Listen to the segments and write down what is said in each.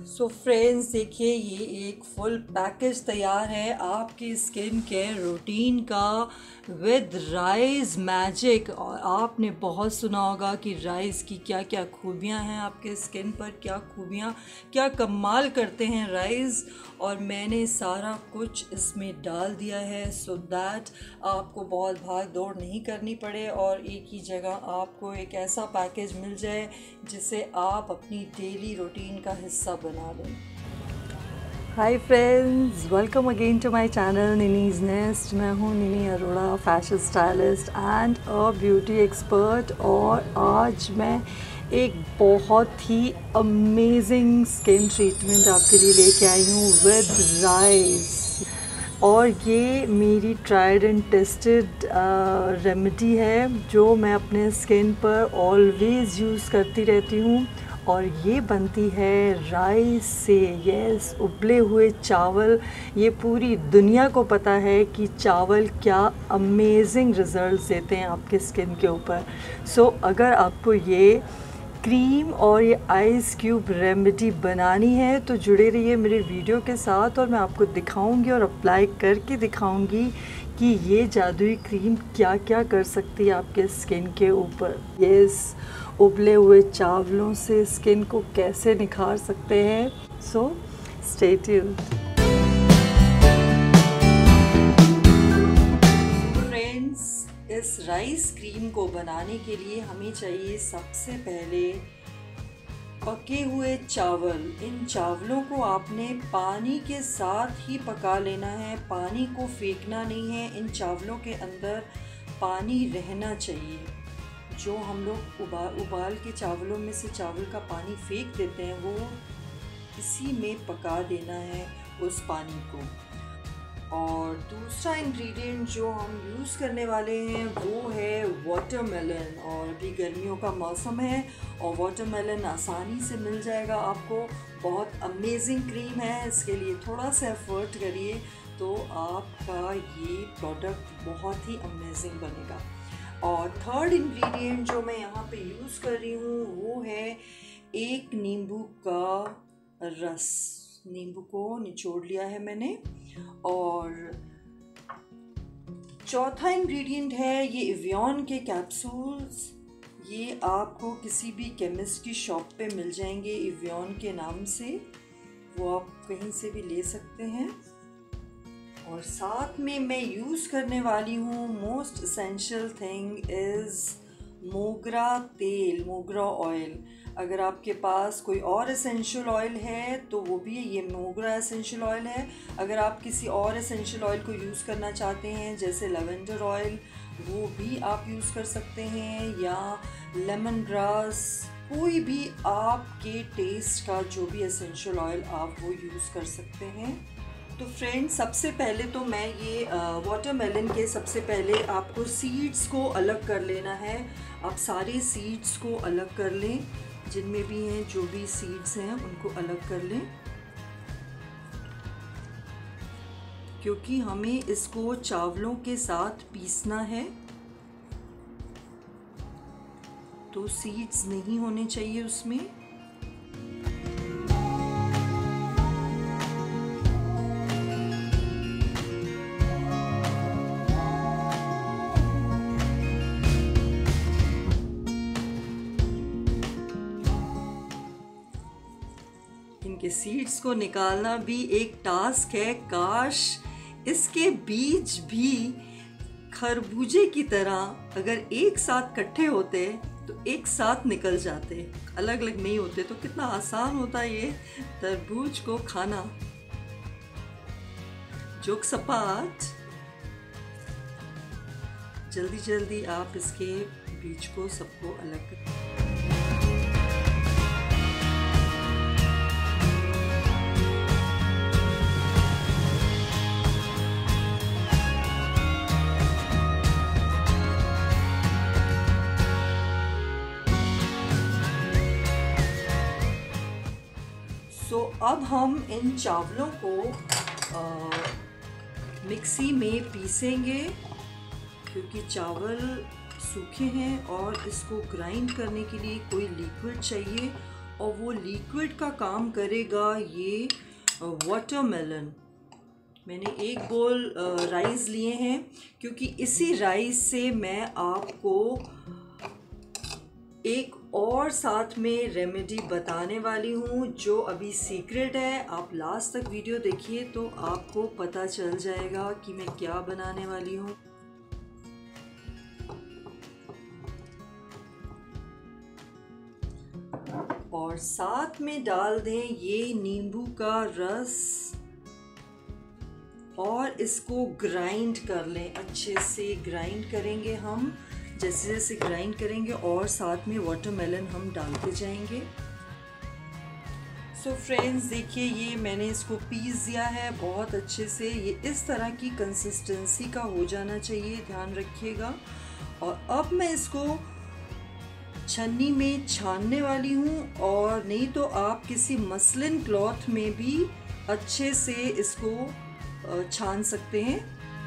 So friends देखिए, ये एक फुल पैकेज तैयार है आपकी स्किन केयर रूटीन का विद राइस मैजिक। और आपने बहुत सुना होगा कि राइस की क्या क्या खूबियां हैं आपके स्किन पर, क्या कमाल करते हैं राइस। और मैंने सारा कुछ इसमें डाल दिया है सो दैट आपको बहुत भाग दौड़ नहीं करनी पड़े और एक ही जगह आपको एक ऐसा पैकेज मिल जाए जिसे आप अपनी डेली रूटीन का हिस्सा बना लें। Hi friends, welcome again to my channel Nini's nest. मैं हूँ Nini Arora, fashion stylist and a beauty expert. और आज मैं एक बहुत ही अमेजिंग स्किन ट्रीटमेंट आपके लिए लेके आई हूँ विद राइस। और ये मेरी ट्राइड एंड टेस्टेड रेमेडी है जो मैं अपने स्किन पर ऑलवेज़ यूज़ करती रहती हूँ। और ये बनती है राइस से। यस, उबले हुए चावल। ये पूरी दुनिया को पता है कि चावल क्या अमेजिंग रिज़ल्ट्स देते हैं आपके स्किन के ऊपर। सो अगर आपको ये क्रीम और ये आइस क्यूब रेमेडी बनानी है तो जुड़े रहिए मेरे वीडियो के साथ, और मैं आपको दिखाऊंगी और अप्लाई करके दिखाऊंगी कि ये जादुई क्रीम क्या क्या कर सकती है आपके स्किन के ऊपर। यस, उबले हुए चावलों से स्किन को कैसे निखार सकते हैं। So stay tuned. इस राइस क्रीम को बनाने के लिए हमें चाहिए सबसे पहले पके हुए चावल। इन चावलों को आपने पानी के साथ ही पका लेना है, पानी को फेंकना नहीं है। इन चावलों के अंदर पानी रहना चाहिए। जो हम लोग उबाल के चावलों में से चावल का पानी फेंक देते हैं, वो इसी में पका देना है उस पानी को। और दूसरा इंग्रेडिएंट जो हम यूज़ करने वाले हैं वो है वाटरमेलन। और अभी गर्मियों का मौसम है और वाटरमेलन आसानी से मिल जाएगा आपको। बहुत अमेजिंग क्रीम है, इसके लिए थोड़ा सा एफर्ट करिए तो आपका ये प्रोडक्ट बहुत ही अमेजिंग बनेगा। और थर्ड इंग्रेडिएंट जो मैं यहाँ पे यूज़ कर रही हूँ वो है एक नींबू का रस। नींबू को निचोड़ लिया है मैंने। और चौथा इंग्रेडिएंट है ये एवियन के कैप्सूल्स। ये आपको किसी भी केमिस्ट की शॉप पे मिल जाएंगे एवियन के नाम से, वो आप कहीं से भी ले सकते हैं। और साथ में मैं यूज़ करने वाली हूँ मोस्ट एसेंशियल थिंग इज़ मोगरा तेल, मोगरा ऑयल। अगर आपके पास कोई और एसेंशियल ऑयल है तो वो भी ये मोगरा एसेंशियल ऑयल है। अगर आप किसी और एसेंशियल ऑयल को यूज़ करना चाहते हैं जैसे लेवेंडर ऑयल, वो भी आप यूज़ कर सकते हैं, या लेमन ग्रास, कोई भी आपके टेस्ट का जो भी एसेंशियल ऑयल आप वो यूज़ कर सकते हैं। तो फ्रेंड्स, सबसे पहले तो मैं ये वाटरमेलन के सबसे पहले आपको सीड्स को अलग कर लेना है। आप सारे सीड्स को अलग कर लें, जिनमें भी हैं जो भी सीड्स हैं उनको अलग कर लें, क्योंकि हमें इसको चावलों के साथ पीसना है तो सीड्स नहीं होने चाहिए उसमें। इनके सीड्स को निकालना भी एक टास्क है। काश इसके बीज भी खरबूजे की तरह अगर एक साथ इकट्ठे होते तो एक साथ निकल जाते, अलग अलग नहीं होते तो कितना आसान होता ये तरबूज को खाना। जोक सपाट, जल्दी जल्दी आप इसके बीज को सबको अलग कर। सो अब हम इन चावलों को मिक्सी में पीसेंगे, क्योंकि चावल सूखे हैं और इसको ग्राइंड करने के लिए कोई लिक्विड चाहिए। और वो लिक्विड का काम करेगा ये वाटरमेलन। मैंने एक बोल राइस लिए हैं, क्योंकि इसी राइस से मैं आपको एक और साथ में रेमेडी बताने वाली हूँ, जो अभी सीक्रेट है। आप लास्ट तक वीडियो देखिए तो आपको पता चल जाएगा कि मैं क्या बनाने वाली हूँ। और साथ में डाल दें ये नींबू का रस और इसको ग्राइंड कर लें। अच्छे से ग्राइंड करेंगे हम, जैसे जैसे ग्राइंड करेंगे और साथ में वाटरमेलन हम डालते जाएंगे। सो फ्रेंड्स देखिए, ये मैंने इसको पीस दिया है बहुत अच्छे से। ये इस तरह की कंसिस्टेंसी का हो जाना चाहिए, ध्यान रखिएगा। और अब मैं इसको छन्नी में छानने वाली हूँ, और नहीं तो आप किसी मसलिन क्लॉथ में भी अच्छे से इसको छान सकते हैं।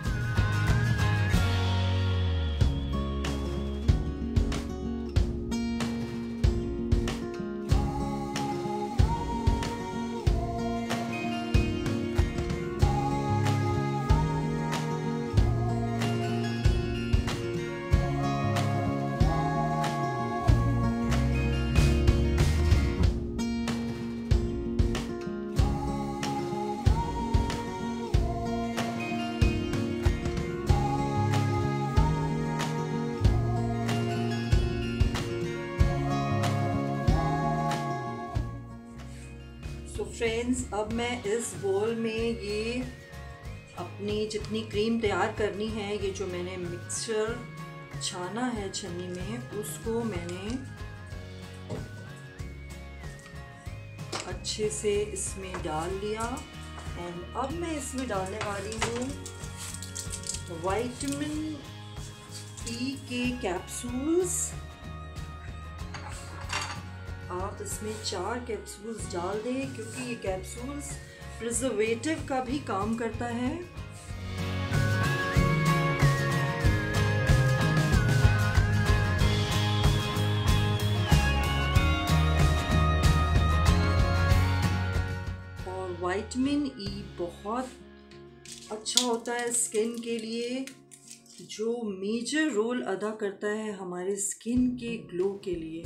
तो फ्रेंड्स, अब मैं इस बोल में ये अपनी जितनी क्रीम तैयार करनी है, ये जो मैंने मिक्सचर छाना है छन्नी में, उसको मैंने अच्छे से इसमें डाल लिया। एंड अब मैं इसमें डालने वाली हूँ विटामिन ई के कैप्सूल्स। आप इसमें 4 कैप्सूल्स डाल दें, क्योंकि ये कैप्सूल्स प्रिजर्वेटिव का भी काम करता है। और विटामिन ई बहुत अच्छा होता है स्किन के लिए, जो मेजर रोल अदा करता है हमारे स्किन के ग्लो के लिए।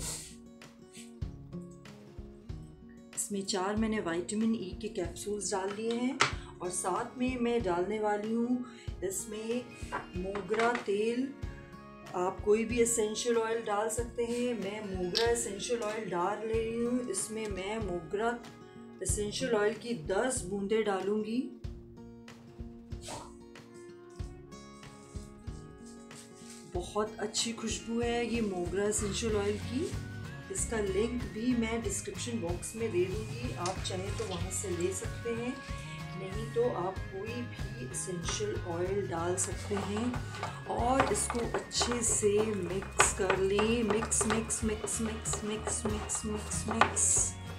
इसमें 4 मैंने विटामिन ई के कैप्सूल्स डाल दिए हैं, और साथ में मैं डालने वाली हूँ इसमें मोगरा तेल। आप कोई भी एसेंशियल ऑयल डाल सकते हैं, मैं मोगरा एसेंशियल ऑयल डाल रही हूँ। इसमें मैं मोगरा एसेंशियल ऑयल की 10 बूंदें डालूंगी। बहुत अच्छी खुशबू है ये मोगरा एसेंशियल ऑयल की। इसका लिंक भी मैं डिस्क्रिप्शन बॉक्स में दे दूँगी, आप चाहें तो वहाँ से ले सकते हैं, नहीं तो आप कोई भी एसेंशियल ऑयल डाल सकते हैं। और इसको अच्छे से मिक्स कर लें, mix mix mix mix mix mix mix mix.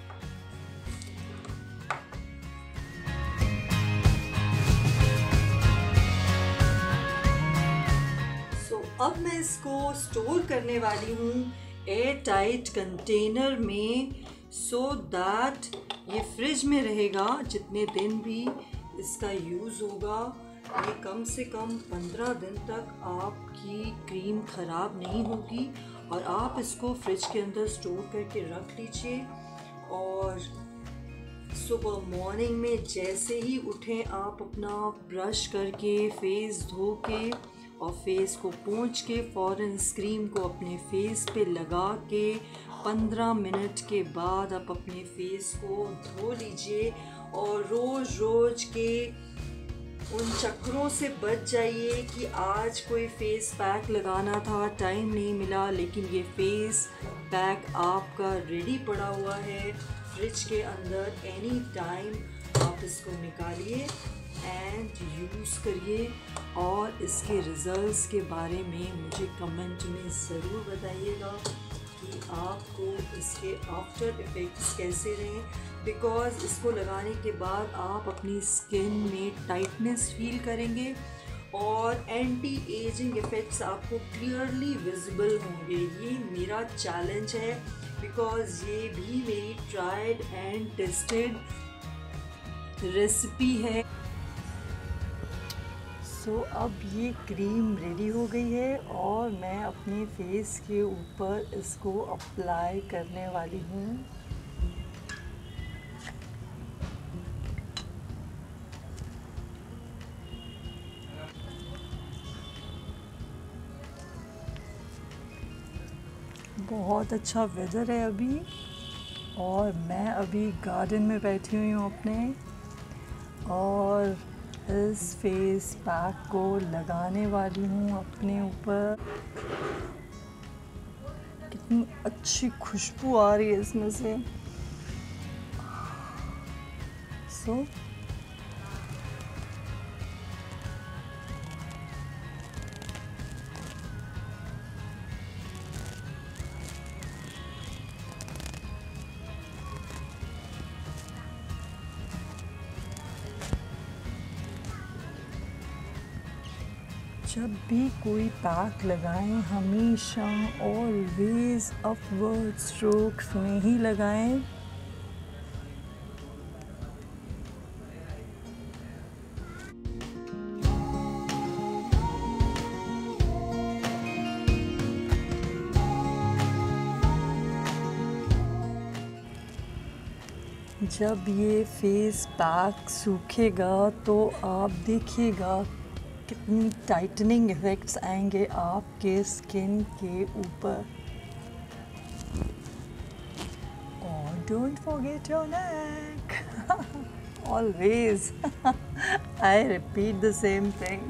So अब मैं इसको स्टोर करने वाली हूँ एयर टाइट कंटेनर में, सो दैट ये फ्रिज में रहेगा। जितने दिन भी इसका यूज़ होगा, ये कम से कम 15 दिन तक आपकी क्रीम ख़राब नहीं होगी। और आप इसको फ्रिज के अंदर स्टोर करके रख लीजिए, और सुबह मॉर्निंग में जैसे ही उठें, आप अपना ब्रश करके फेस धो के और फेस को पोंछ के फ़ौरन इस क्रीम को अपने फेस पे लगा के 15 मिनट के बाद आप अपने फेस को धो लीजिए। और रोज़ रोज़ के उन चक्करों से बच जाइए कि आज कोई फेस पैक लगाना था, टाइम नहीं मिला, लेकिन ये फेस पैक आपका रेडी पड़ा हुआ है फ्रिज के अंदर। एनी टाइम आप इसको निकालिए एंड यूज़ करिए, और इसके रिज़ल्ट्स के बारे में मुझे कमेंट में ज़रूर बताइएगा कि आपको इसके आफ्टर इफ़ेक्ट्स कैसे रहे। बिकॉज़ इसको लगाने के बाद आप अपनी स्किन में टाइटनेस फील करेंगे, और एंटी एजिंग इफ़ेक्ट्स आपको क्लियरली विजिबल होंगे। ये मेरा चैलेंज है बिकॉज़ ये भी मेरी ट्राइड एंड टेस्टेड रेसिपी है। सो अब ये क्रीम रेडी हो गई है और मैं अपने फेस के ऊपर इसको अप्लाई करने वाली हूँ। बहुत अच्छा वेदर है अभी और मैं अभी गार्डन में बैठी हुई हूँ अपने, और इस फेस पैक को लगाने वाली हूँ अपने ऊपर। कितनी अच्छी खुशबू आ रही है इसमें से। सो जब भी कोई पैक लगाएं हमेशा ऑलवेज अपवर्ड स्ट्रोक्स में ही लगाएं। जब ये फेस पैक सूखेगा तो आप देखिएगा कितनी टाइटनिंग इफ़ेक्ट्स आएंगे आपके स्किन के ऊपर। और don't forget your neck always. I repeat the same thing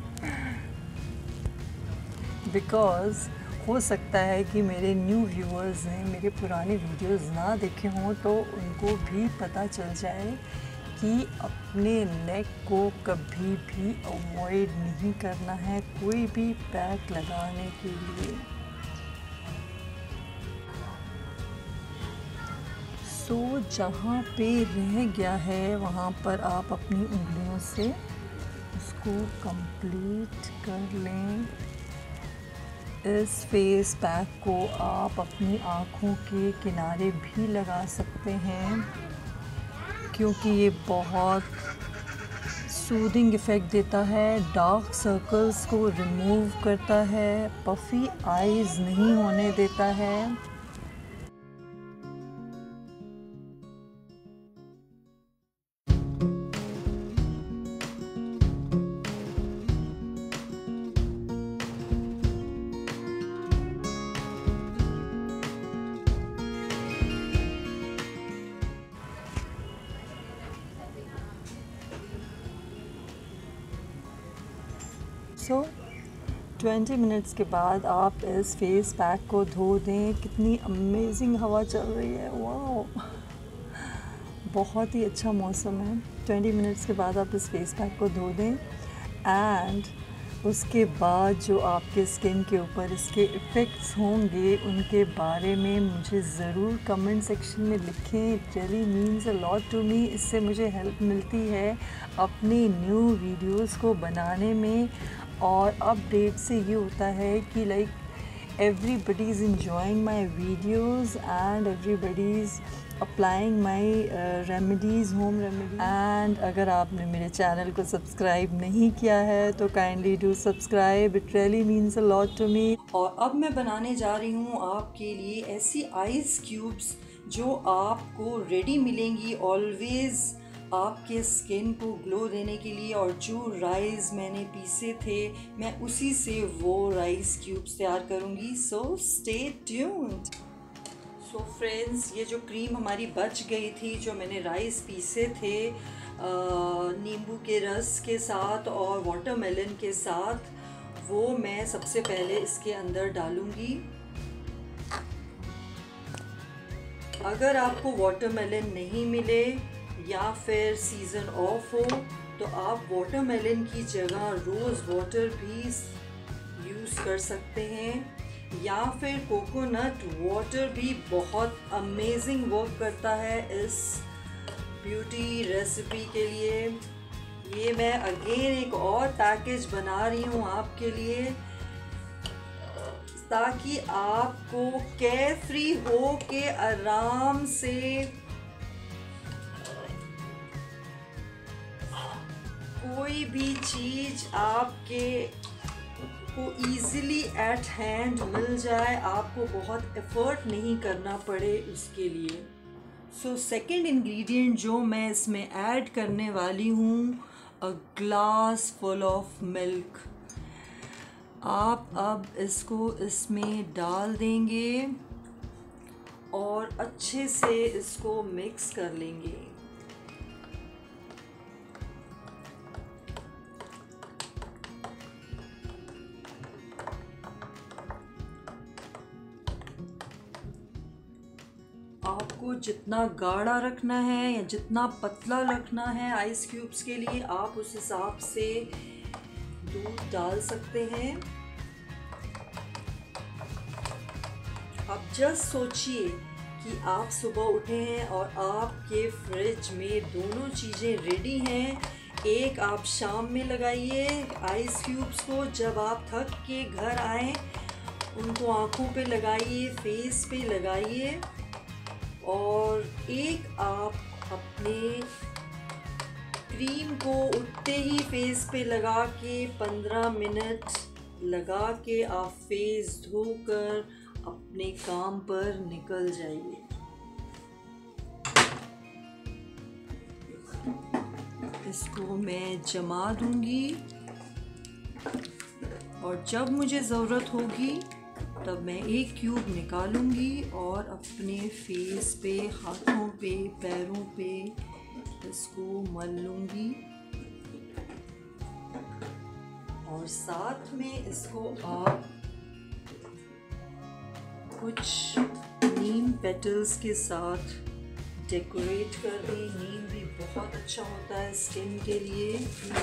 because हो सकता है कि मेरे न्यू व्यूअर्स ने मेरे पुराने वीडियोस ना देखे हों तो उनको भी पता चल जाए कि अपने नेक को कभी भी अवॉइड नहीं करना है कोई भी पैक लगाने के लिए। सो जहाँ पे रह गया है वहाँ पर आप अपनी उंगलियों से उसको कंप्लीट कर लें। इस फेस पैक को आप अपनी आँखों के किनारे भी लगा सकते हैं क्योंकि ये बहुत सूदिंग इफ़ेक्ट देता है, डार्क सर्कल्स को रिमूव करता है, पफ़ी आइज़ नहीं होने देता है। सो 20 मिनट्स के बाद आप इस फेस पैक को धो दें। कितनी अमेजिंग हवा चल रही है, वाह, बहुत ही अच्छा मौसम है। 20 मिनट्स के बाद आप इस फेस पैक को धो दें एंड उसके बाद जो आपके स्किन के ऊपर इसके इफ़ेक्ट्स होंगे उनके बारे में मुझे ज़रूर कमेंट सेक्शन में लिखें। It really means a lot to me. इससे मुझे हेल्प मिलती है अपने न्यू वीडियोस को बनाने में। और अपडेट से ये होता है कि like everybody is enjoying my videos and everybody is applying my remedies, home remedies। and अगर आपने मेरे चैनल को सब्सक्राइब नहीं किया है तो kindly do subscribe, it really means a lot to me। और अब मैं बनाने जा रही हूँ आपके लिए ऐसी आइस क्यूब्स जो आपको रेडी मिलेंगी ऑलवेज आपके स्किन को ग्लो देने के लिए। और जो राइस मैंने पीसे थे मैं उसी से वो राइस क्यूब्स तैयार करूँगी। So stay tuned. So friends, ये जो क्रीम हमारी बच गई थी जो मैंने राइस पीसे थे नींबू के रस के साथ और वाटरमेलन के साथ, वो मैं सबसे पहले इसके अंदर डालूँगी। अगर आपको वाटरमेलन नहीं मिले या फिर सीज़न ऑफ हो तो आप वाटरमेलन की जगह रोज़ वाटर भी यूज़ कर सकते हैं या फिर कोकोनट वाटर भी बहुत अमेजिंग वर्क करता है इस ब्यूटी रेसिपी के लिए। ये मैं अगेन एक और पैकेज बना रही हूँ आपके लिए। ताकि आपको केयरफ्री हो के आराम से कोई भी चीज़ आपके को ईज़िली एट हैंड मिल जाए, आपको बहुत एफ़र्ट नहीं करना पड़े उसके लिए। सो सेकंड इंग्रेडिएंट जो मैं इसमें ऐड करने वाली हूँ, a glass full of milk. आप अब इसको इसमें डाल देंगे और अच्छे से इसको मिक्स कर लेंगे। आपको जितना गाढ़ा रखना है या जितना पतला रखना है आइस क्यूब्स के लिए, आप उस हिसाब से दूध डाल सकते हैं। अब जस्ट सोचिए कि आप सुबह उठे हैं और आपके फ्रिज में दोनों चीज़ें रेडी हैं। एक आप शाम में लगाइए आइस क्यूब्स को, जब आप थक के घर आएँ उनको आँखों पे लगाइए, फेस पे लगाइए, और एक आप अपने क्रीम को उठते ही फेस पे लगा के 15 मिनट लगा के आप फेस धोकर अपने काम पर निकल जाइए। इसको मैं जमा दूंगी और जब मुझे ज़रूरत होगी तब मैं एक क्यूब निकालूंगी और अपने फेस पे, हाथों पे, पैरों पे इसको मल लूंगी। और साथ में इसको आप कुछ नीम पेटल्स के साथ डेकोरेट कर दें। नीम भी बहुत अच्छा होता है स्किन के लिए।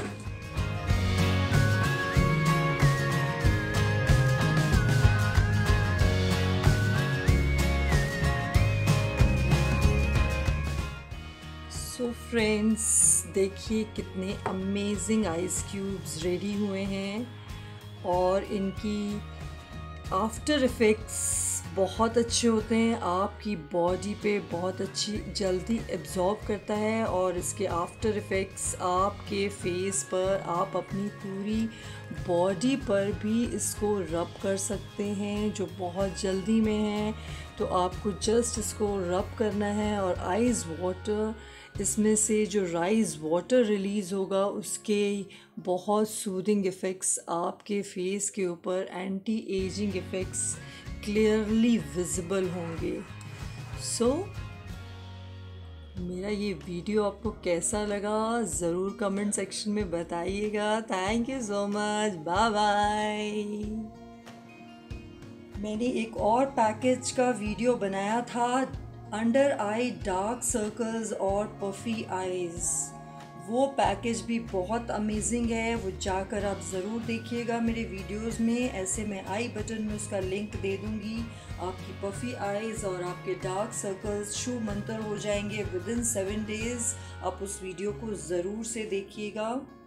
सो फ्रेंड्स, देखिए कितने अमेजिंग आइस क्यूब्स रेडी हुए हैं और इनकी आफ्टर इफ़ेक्ट्स बहुत अच्छे होते हैं। आपकी बॉडी पे बहुत अच्छी जल्दी एब्जॉर्ब करता है और इसके आफ्टर इफ़ेक्ट्स आपके फेस पर, आप अपनी पूरी बॉडी पर भी इसको रब कर सकते हैं जो बहुत जल्दी में है। तो आपको जस्ट इसको रब करना है और आइज़ वाटर, इसमें से जो राइस वाटर रिलीज़ होगा उसके बहुत सूदिंग इफ़ेक्ट्स आपके फेस के ऊपर, anti ageing effects clearly visible होंगे। सो मेरा ये वीडियो आपको कैसा लगा ज़रूर कमेंट सेक्शन में बताइएगा। Thank you so much, bye bye. मैंने एक और पैकेज का वीडियो बनाया था, अंडर आई डार्क सर्कल्स और पफी आइज़। वो पैकेज भी बहुत अमेजिंग है, वो जाकर आप ज़रूर देखिएगा मेरे वीडियोस में। ऐसे मैं आई बटन में उसका लिंक दे दूँगी। आपकी पफी आइज़ और आपके डार्क सर्कल्स शू मंतर हो जाएंगे विदिन 7 डेज़। आप उस वीडियो को ज़रूर से देखिएगा।